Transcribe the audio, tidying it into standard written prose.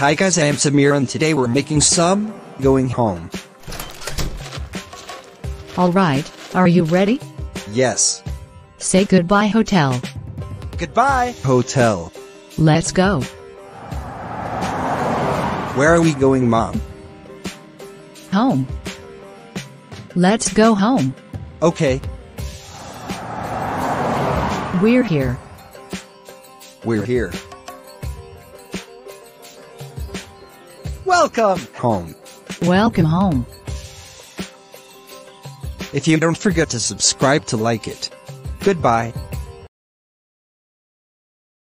Hi guys, I am Samir and today we're making some going home. Alright, are you ready? Yes. Say goodbye hotel. Goodbye, hotel. Let's go. Where are we going, Mom? Home. Let's go home. Okay. We're here. We're here. Welcome home. Welcome home. If you don't forget to subscribe to like it. Goodbye.